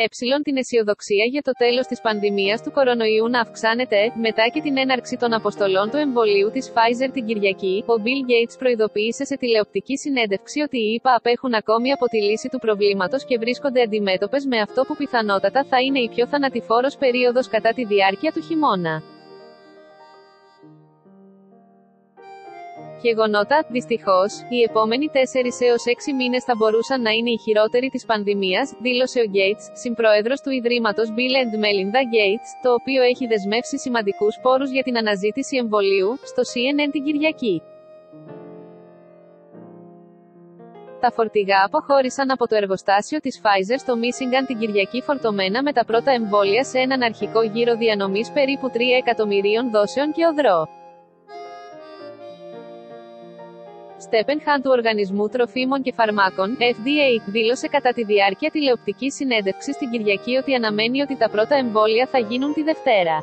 Την αισιοδοξία για το τέλος της πανδημίας του κορονοϊού να αυξάνεται, μετά και την έναρξη των αποστολών του εμβολίου της Pfizer την Κυριακή, ο Bill Gates προειδοποίησε σε τηλεοπτική συνέντευξη ότι οι ΗΠΑ απέχουν ακόμη από τη λύση του προβλήματος και βρίσκονται αντιμέτωπες με αυτό που πιθανότατα θα είναι η πιο θανατηφόρος περίοδος κατά τη διάρκεια του χειμώνα. Γεγονότα, δυστυχώς, οι επόμενοι 4 έως 6 μήνες θα μπορούσαν να είναι οι χειρότεροι της πανδημίας, δήλωσε ο Gates, συμπρόεδρος του Ιδρύματος Bill and Melinda Gates, το οποίο έχει δεσμεύσει σημαντικούς πόρους για την αναζήτηση εμβολίου, στο CNN την Κυριακή. Τα φορτηγά αποχώρησαν από το εργοστάσιο της Pfizer στο Μίσιγκαν την Κυριακή φορτωμένα με τα πρώτα εμβόλια σε έναν αρχικό γύρο διανομής περίπου 3 εκατομμυρίων δόσεων και οδρό. Στέπεν Χαν του Οργανισμού Τροφίμων και Φαρμάκων, FDA, δήλωσε κατά τη διάρκεια τηλεοπτικής συνέντευξης την Κυριακή ότι αναμένει ότι τα πρώτα εμβόλια θα γίνουν τη Δευτέρα.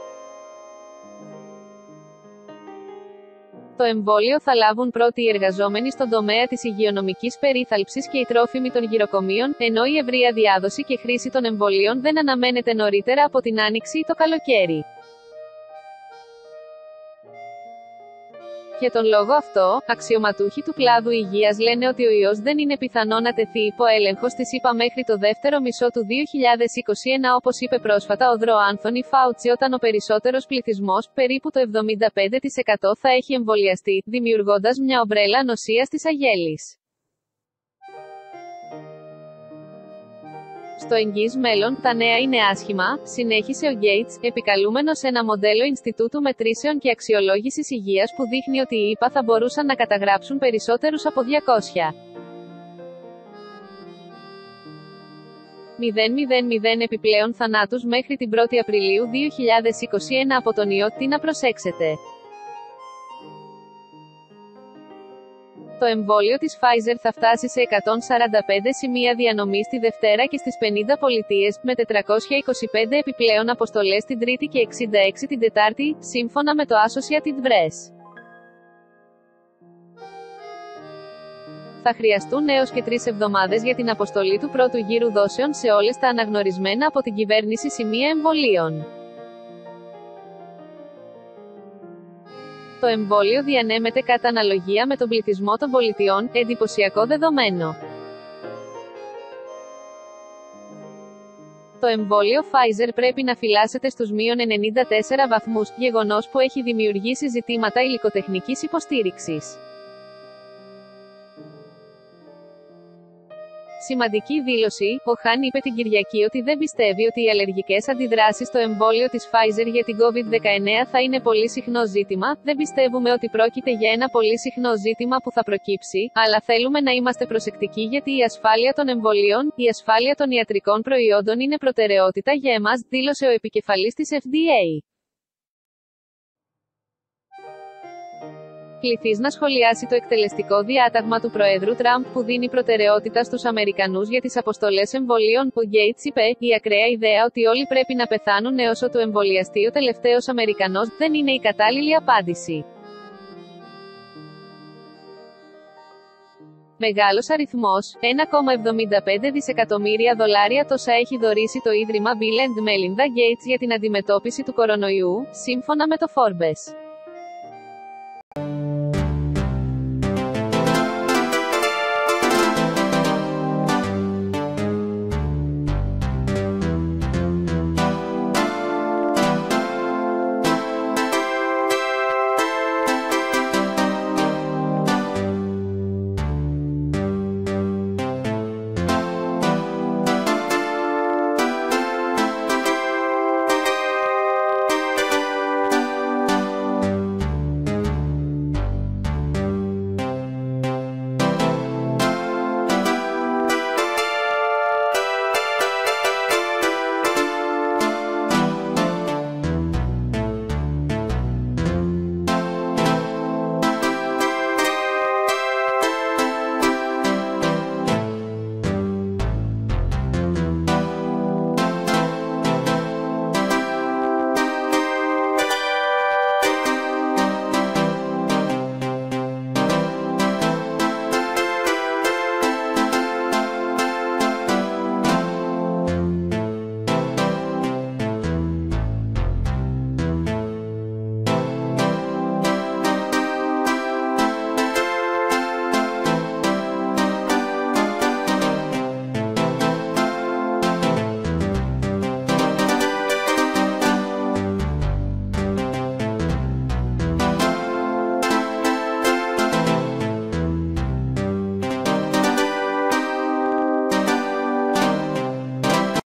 Το εμβόλιο θα λάβουν πρώτοι οι εργαζόμενοι στον τομέα της υγειονομικής περίθαλψης και οι τρόφιμοι των γυροκομείων, ενώ η ευρεία διάδοση και χρήση των εμβολίων δεν αναμένεται νωρίτερα από την Άνοιξη ή το καλοκαίρι. Για τον λόγο αυτό, αξιωματούχοι του κλάδου υγείας λένε ότι ο ιός δεν είναι πιθανό να τεθεί υπό έλεγχο στις ΗΠΑ μέχρι το δεύτερο μισό του 2021, όπως είπε πρόσφατα ο Δρο Άνθονι Φάουτσι, όταν ο περισσότερος πληθυσμός, περίπου το 75%, θα έχει εμβολιαστεί, δημιουργώντας μια ομπρέλα νοσίας της αγέλης. Στο εγγύς μέλλον, τα νέα είναι άσχημα, συνέχισε ο Gates, επικαλούμενος ένα μοντέλο Ινστιτούτου Μετρήσεων και Αξιολόγησης Υγείας που δείχνει ότι οι ΗΠΑ θα μπορούσαν να καταγράψουν περισσότερους από 200.000 επιπλέον θανάτους μέχρι την 1η Απριλίου 2021 από τον ιό. Τι να προσέξετε. Το εμβόλιο της Pfizer θα φτάσει σε 145 σημεία διανομής τη Δευτέρα και στις 50 πολιτείες, με 425 επιπλέον αποστολές την Τρίτη και 66 την Τετάρτη, σύμφωνα με το Associated Press. Θα χρειαστούν έως και 3 εβδομάδες για την αποστολή του πρώτου γύρου δόσεων σε όλες τα αναγνωρισμένα από την κυβέρνηση σημεία εμβολίων. Το εμβόλιο διανέμεται κατά αναλογία με τον πληθυσμό των πολιτιών, εντυπωσιακό δεδομένο. Το εμβόλιο Pfizer πρέπει να φυλάσσεται στους -94 βαθμούς, γεγονός που έχει δημιουργήσει ζητήματα υλικοτεχνικής υποστήριξης. Σημαντική δήλωση, ο Χαν είπε την Κυριακή ότι δεν πιστεύει ότι οι αλλεργικές αντιδράσεις στο εμβόλιο της Pfizer για την COVID-19 θα είναι πολύ συχνό ζήτημα, δεν πιστεύουμε ότι πρόκειται για ένα πολύ συχνό ζήτημα που θα προκύψει, αλλά θέλουμε να είμαστε προσεκτικοί γιατί η ασφάλεια των εμβολίων, η ασφάλεια των ιατρικών προϊόντων είναι προτεραιότητα για εμάς, δήλωσε ο επικεφαλής της FDA. Κληθείς να σχολιάσει το εκτελεστικό διάταγμα του Προέδρου Τραμπ που δίνει προτεραιότητα στους Αμερικανούς για τις αποστολές εμβολίων, ο Gates είπε, η ακραία ιδέα ότι όλοι πρέπει να πεθάνουν έως ότου εμβολιαστεί ο τελευταίος Αμερικανός δεν είναι η κατάλληλη απάντηση. Μεγάλος αριθμός, $1,75 δισεκατομμύρια τόσα έχει δωρήσει το Ίδρυμα Bill and Melinda Gates για την αντιμετώπιση του κορονοϊού, σύμφωνα με το Forbes.